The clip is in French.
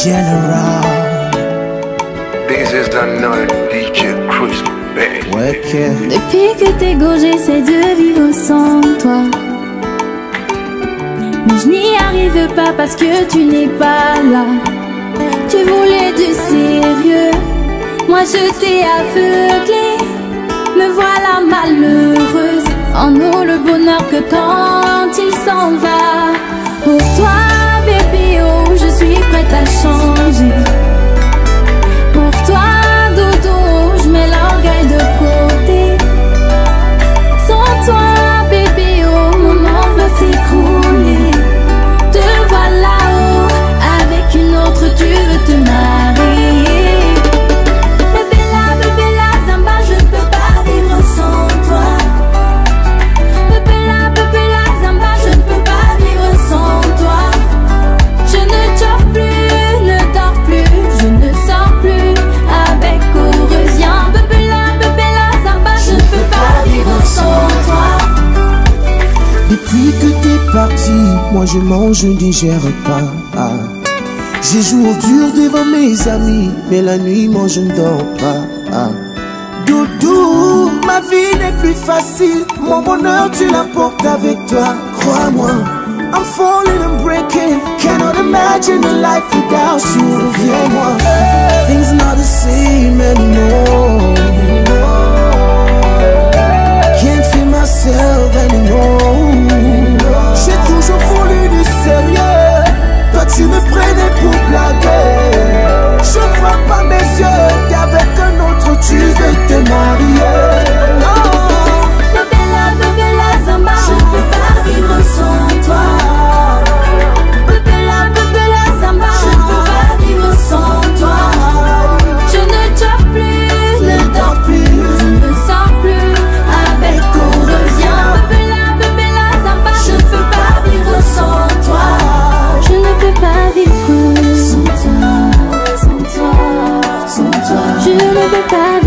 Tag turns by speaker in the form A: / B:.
A: General.
B: This is another DJ Chris, baby.
A: Okay.
C: Depuis que t'es go, j'essaie de vivre sans toi. Mais je n'y arrive pas parce que tu n'es pas là. Tu voulais du sérieux, moi je t'ai aveuglé. Me voilà malheureuse, en eau le bonheur que quand il s'en va. Pour toi bébé, oh je suis prête à changer. Pour toi dodo, je mets l'orgueil de côté. Sans toi bébé, oh mon monde va s'écrouler. Te voilà haut, avec une autre tu veux te marier. Bébé là, Zamba, je ne peux pas vivre sans toi. Bébé là, Zamba, je ne peux pas vivre sans toi. Je ne dors plus, ne dors plus, je ne sors plus avec ou reviens. Bébé là, Zamba, je ne peux pas vivre sans toi.
A: Depuis que t'es parti, moi je mange, je ne digère pas. J'ai joué au dur devant mes amis, mais la nuit, moi je ne dors pas. Doudou, ma vie n'est plus facile, mon bonheur tu l'apportes avec toi. Crois-moi, I'm falling and breaking, cannot imagine a life without you. Reviens-moi, things not the same anymore. Can't feel myself anymore. J'ai toujours voulu du sérieux, toi tu me prenais pour blaguer. Je crois pas mes yeux qu'avec un autre tu veux te marier.
C: Bébé là, Zamba, je ne peux pas vivre sans toi. Bébé là, Zamba, je ne peux pas vivre sans toi. Je ne dors plus, ne dors plus, je ne sors plus avec ou reviens. Bébé là, Zamba, je ne peux pas vivre sans toi. Je ne peux pas vivre sans toi, sans toi, sans toi. Je ne peux pas